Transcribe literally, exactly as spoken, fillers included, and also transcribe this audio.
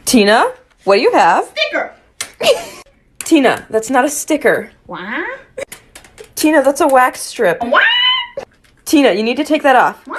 Tina, what do you have? Sticker. Tina, that's not a sticker. What? Tina, that's a wax strip. What? Tina, you need to take that off. What?